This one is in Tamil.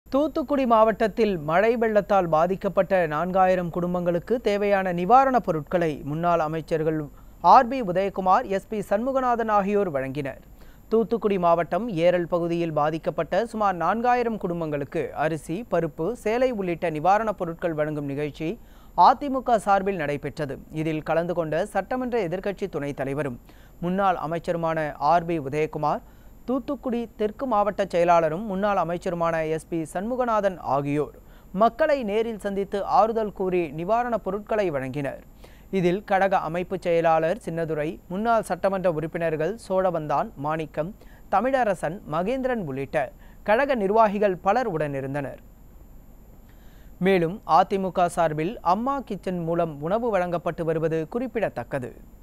தூத்துக்குடி மாவட்டத்தில் மழை வெள்ளத்தால் பாதிக்கப்பட்ட 4000 குடும்பங்களுக்கு தேவையான நிவாரணப் பொருட்களை முன்னாள் அமைச்சர்கள் ஆர்பி உதயகுமார், எஸ்பி சண்முகநாதன் ஆகியோர் வழங்கினர். தூத்துக்குடி மாவட்டம் ஏரல் பகுதியில் பாதிக்கப்பட்ட சுமார் 4000 குடும்பங்களுக்கு அரிசி, பருப்பு, சேலை உள்ளிட்ட நிவாரணப் பொருட்கள் வழங்கும் நிகழ்ச்சி அதிமுக சார்பில் நடைபெற்றது. இதில் கலந்து கொண்ட சட்டமன்ற எதிர்க்கட்சி துணைத் தலைவரும் முன்னாள் அமைச்சருமான ஆர்பி உதயகுமார், தூத்துக்குடி தெற்கு மாவட்ட செயலாளரும் முன்னாள் அமைச்சருமான எஸ்பி சண்முகநாதன் ஆகியோர் மக்களை நேரில் சந்தித்து ஆறுதல் கூறி நிவாரணப் பொருட்களை வழங்கினர். இதில் கழக அமைப்பு செயலாளர் சின்னதுரை, முன்னாள் சட்டமன்ற உறுப்பினர்கள் சோழவந்தான், மாணிக்கம், தமிழரசன், மகேந்திரன் உள்ளிட்ட கழக நிர்வாகிகள் பலர் உடனிருந்தனர். மேலும் அதிமுக சார்பில் அம்மா கிச்சன் மூலம் உணவு வழங்கப்பட்டு வருவது குறிப்பிடத்தக்கது.